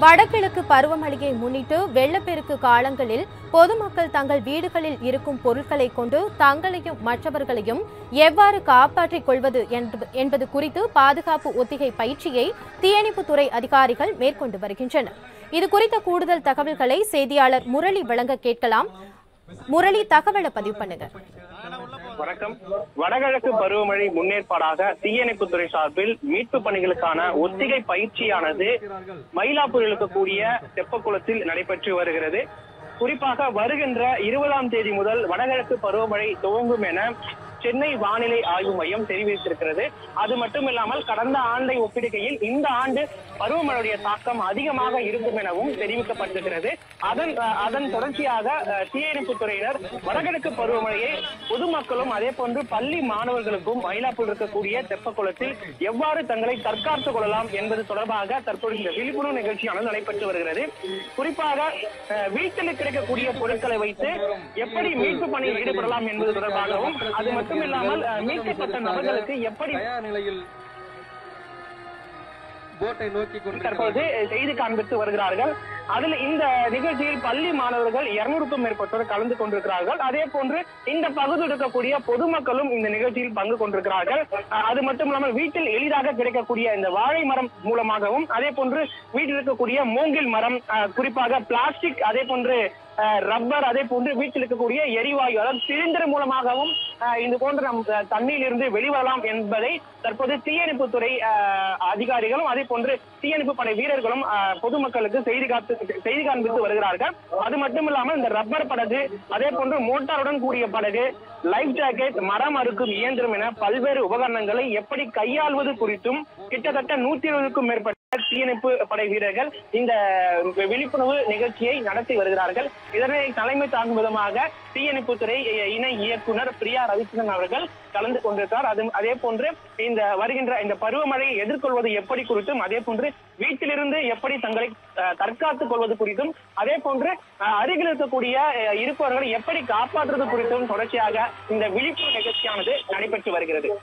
வடகிழக்கு பருவமழையை முன்னிட்டு வெள்ளப்பெருக்கு காலங்களில் பொதுமக்கள் தங்கள் வீடுகளில் இருக்கும் பொருட்களை கொண்டு தங்களையும் மற்றவர்களையும் எவ்வாறு காப்பாற்றிக் கொள்வது என்பது குறித்து பாதுகாப்பு ஒத்திகை பயிற்சியை தீயணைப்புத்துறை அதிகாரிகள் மேற்கொண்டு வருகின்றனர். இது குறித்த கூடுதல் தகவல்களை செய்தியாளர் முரளி வழங்க கேட்கலாம். முரளி, தகவலை பதிவு பண்ணுங்க. வணக்கம். வடகிழக்கு பருவமழை முன்னேற்பாடாக தீயணைப்புத்துறை சார்பில் மீட்பு பணிகளுக்கான ஒத்திகை பயிற்சியானது மயிலாப்பூரில் இருக்கக்கூடிய தெப்பக்குளத்தில் நடைபெற்று வருகிறது. குறிப்பாக வருகின்ற 20ஆம் தேதி முதல் வடகிழக்கு பருவமழை துவங்கும் என சென்னை வானிலை ஆய்வு மையம் தெரிவித்திருக்கிறது. அது மட்டுமில்லாமல் கடந்த ஆண்டை ஒப்பிடுகையில் இந்த ஆண்டு பருவமழையுடைய தாக்கம் அதிகமாக இருக்கும் எனவும் தெரிவிக்கப்பட்டிருக்கிறது. அதன் தொடர்ச்சியாக தீயணைப்புத்துறையினர் வடகிழக்கு பருவமழையை பொதுமக்களும் அதே போன்று பள்ளி மாணவர்களுக்கும் மயிலாப்பூர் இருக்கக்கூடிய தெப்பக்குளத்தில் எவ்வாறு தங்களை தற்காத்துக் கொள்ளலாம் என்பது தொடர்பாக தற்போது இந்த விழிப்புணர்வு நிகழ்ச்சியானது நடைபெற்று வருகிறது. குறிப்பாக வீட்டில் கிடைக்கக்கூடிய பொருட்களை வைத்து எப்படி மீட்பு பணியில் ஈடுபடலாம் என்பது தொடர்பாகவும், அது மட்டுமில்லாமல் மீட்கப்பட்ட நபர்களுக்கு எப்படி தற்போது செய்தி காண்பித்து வருகிறார்கள். அதில் இந்த நிகழ்ச்சியில் பள்ளி மாணவர்கள் 200க்கும் மேற்பட்டோர் கலந்து கொண்டிருக்கிறார்கள். அதே போன்று இந்த பகுதியில் இருக்கக்கூடிய பொதுமக்களும் இந்த நிகழ்ச்சியில் பங்கு கொண்டிருக்கிறார்கள். அது மட்டுமில்லாமல் வீட்டில் எளிதாக கிடைக்கக்கூடிய இந்த வாழை மரம் மூலமாகவும், அதே போன்று வீட்டில் இருக்கக்கூடிய மூங்கில் மரம், குறிப்பாக பிளாஸ்டிக், அதே போன்று ரப்பர், அதே போன்று வீட்டில் இருக்கக்கூடிய எரிவாயு, அதாவது சிலிண்டர் மூலமாகவும் இது போன்று நம் தண்ணீரில் இருந்து வெளிவரலாம் என்பதை தற்போது தீயணைப்புத்துறை அதிகாரிகளும் அதே போன்று தீயணைப்பு படை வீரர்களும் பொதுமக்களுக்கு செய்தி காண்பித்து வருகிறார்கள். அது மட்டுமில்லாமல் இந்த ரப்பர் படகு, அதே போன்று மோட்டாருடன் கூடிய படகு, லைஃப் ஜாக்கெட், மரம் அறுக்கும் இயந்திரம் என பல்வேறு உபகரணங்களை எப்படி கையாள்வது குறித்தும் கிட்டத்தட்ட 120க்கும் மேற்பட்ட தீயணைப்பு படை வீரர்கள் இந்த விழிப்புணர்வு நிகழ்ச்சியை நடத்தி வருகிறார்கள். இதனை தலைமை தாங்கும் விதமாக தீயணைப்புத்துறை இணை இயக்குனர் பிரியா ரவிச்சந்திரன் அவர்கள் கலந்து கொண்டிருக்கிறார். அதே போன்று இந்த வருகின்ற இந்த பருவமழையை எதிர்கொள்வது எப்படி குறித்தும், அதே போன்று வீட்டிலிருந்து எப்படி தங்களை தற்காத்துக் கொள்வது குறித்தும், அதே போன்று அருகில் இருக்கக்கூடிய இருப்பவர்களை எப்படி காப்பாற்றுவது குறித்தும் தொடர்ச்சியாக இந்த விழிப்புணர்வு நிகழ்ச்சியானது நடைபெற்று வருகிறது.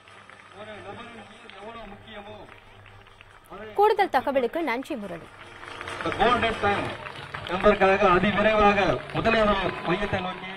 கூடுதல் தகவலுக்கு நன்றி முரளி. அதிவிரைவாக முதலியார் மையத்தை நோக்கி